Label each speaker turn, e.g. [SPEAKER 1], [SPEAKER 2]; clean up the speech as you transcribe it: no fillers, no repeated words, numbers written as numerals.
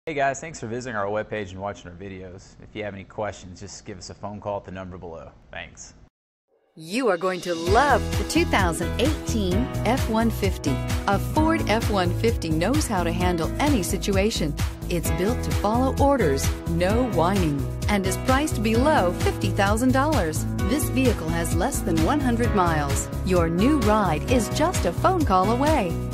[SPEAKER 1] Hey guys, thanks for visiting our webpage and watching our videos. If you have any questions, just give us a phone call at the number below. Thanks.
[SPEAKER 2] You are going to love the 2018 F-150. A Ford F-150 knows how to handle any situation. It's built to follow orders, no whining, and is priced below $50,000. This vehicle has less than 100 miles. Your new ride is just a phone call away.